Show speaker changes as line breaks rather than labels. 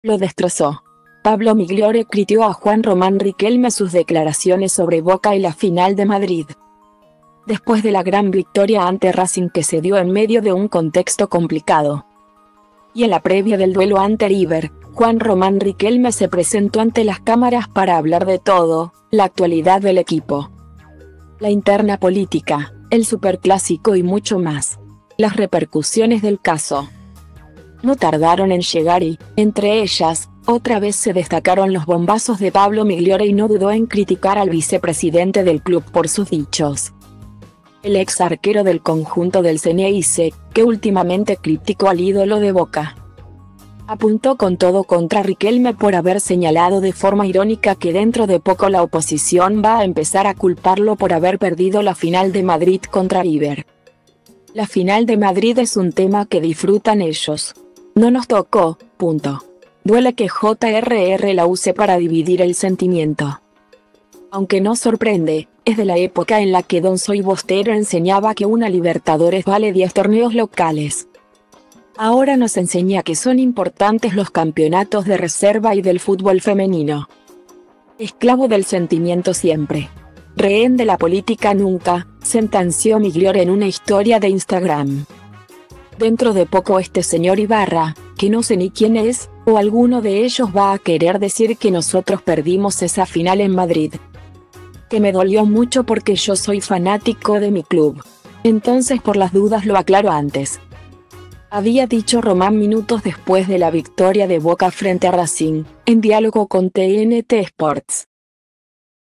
Lo destrozó. Pablo Migliore criticó a Juan Román Riquelme sus declaraciones sobre Boca y la final de Madrid. Después de la gran victoria ante Racing que se dio en medio de un contexto complicado, y en la previa del duelo ante River, Juan Román Riquelme se presentó ante las cámaras para hablar de todo, la actualidad del equipo, la interna política, el superclásico y mucho más. Las repercusiones del caso no tardaron en llegar y, entre ellas, otra vez se destacaron los bombazos de Pablo Migliore y no dudó en criticar al vicepresidente del club por sus dichos. El ex arquero del conjunto del Ceneice, que últimamente criticó al ídolo de Boca, apuntó con todo contra Riquelme por haber señalado de forma irónica que dentro de poco la oposición va a empezar a culparlo por haber perdido la final de Madrid contra River. La final de Madrid es un tema que disfrutan ellos. No nos tocó, punto. Duele que JRR la use para dividir el sentimiento. Aunque no sorprende, es de la época en la que Don Soy Bostero enseñaba que una Libertadores vale 10 torneos locales. Ahora nos enseña que son importantes los campeonatos de reserva y del fútbol femenino. Esclavo del sentimiento siempre. Rehén de la política nunca, sentenció Migliore en una historia de Instagram. Dentro de poco este señor Ibarra, que no sé ni quién es, o alguno de ellos va a querer decir que nosotros perdimos esa final en Madrid. Que me dolió mucho porque yo soy fanático de mi club. Entonces por las dudas lo aclaro antes. Había dicho Román minutos después de la victoria de Boca frente a Racing, en diálogo con TNT Sports.